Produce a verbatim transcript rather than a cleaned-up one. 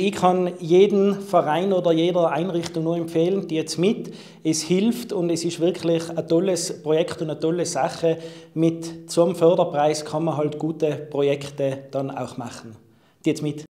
Ich kann jeden Verein oder jeder Einrichtung nur empfehlen, die jetzt mit. Es hilft und es ist wirklich ein tolles Projekt und eine tolle Sache. Mit so einem Förderpreis kann man halt gute Projekte dann auch machen. Die jetzt mit.